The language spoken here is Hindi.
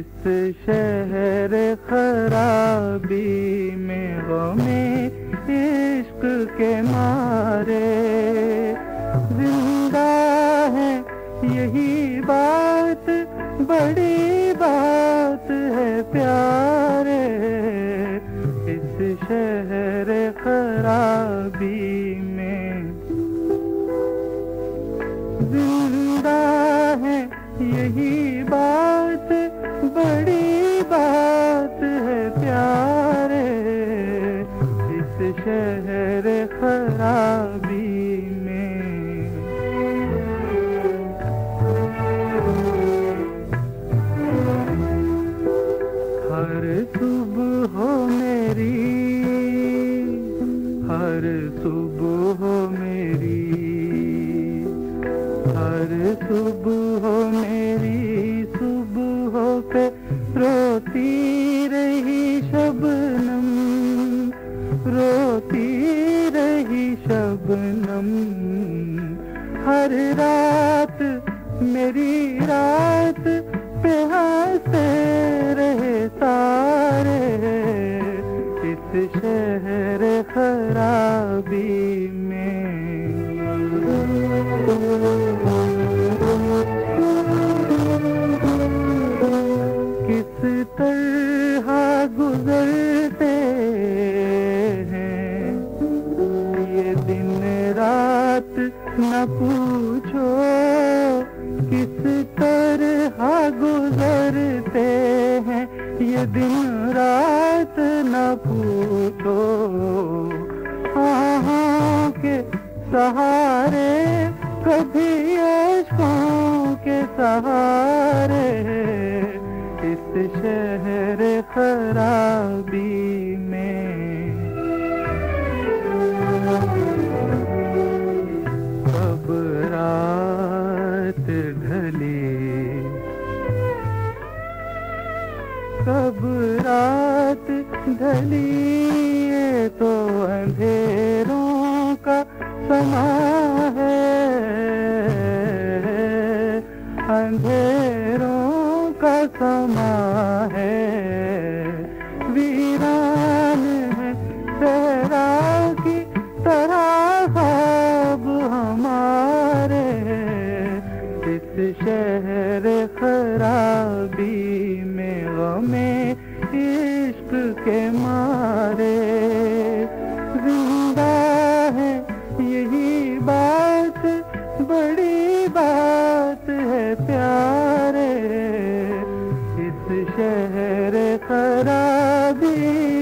इस शहर खराबी में गमे इश्क के मारे जिंदा है यही बात बड़ी बात है प्यारे इस शहर खराबी में जिंदा है यही बात बड़ी बात है प्यारे इस शहर खराबी में हर सुबह मेरी हर सुबह मेरी हर सुबह मेरी सुबह पे रोती रही शबनम रोती रही शबनम हर रात मेरी रात पे हंसते रहे सारे इस शहर खराबी में किस तरह गुजरते हैं ये दिन रात न पूछो किस तरह गुजरते हैं ये दिन रात न पूछो आहों के सहारे कभी अश्कों के सहारे इस शहर खराबी में कब रात ढली कब रात ढली ये तो अंधेरों का समा है अंधेरों का समा है वीरान है सहरा की तरह ख्वाब हमारे इस शहर खराबी में गमे इश्क के मारे जिंदा है यही बात बड़ी बात है प्यारे इस शहर खराबी